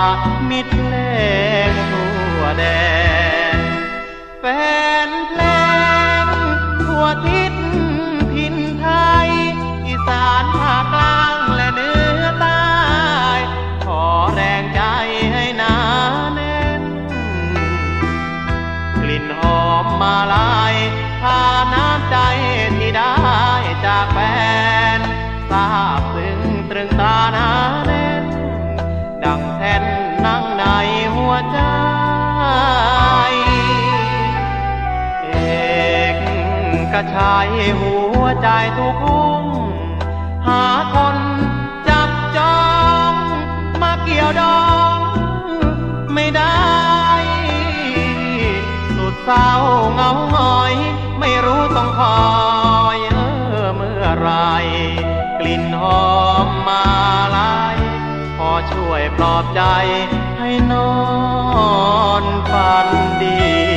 มิตรเพลงทั่วแดนแฟนเพลงทั่วทิศถิ่นไทยอีสานภาคกลางและเหนือใต้ขอแรงใจให้หนาแน่นกลิ่นหอมมาลายพาน้ำใจที่ได้จากแฟนทราบซึ้งตรึงตาหนาแน่นดังแท่นนั่งในหัวใจเอกกระชายหัวใจทุกหุ้มหาคนจับจองมาเกี่ยวดองไม่ได้สุดเศร้าเงาหงอยไม่รู้ต้องคอยเมื่อไรกลิ่นหอมมาลายพอช่วยปลอบใจให้นอนฝันดี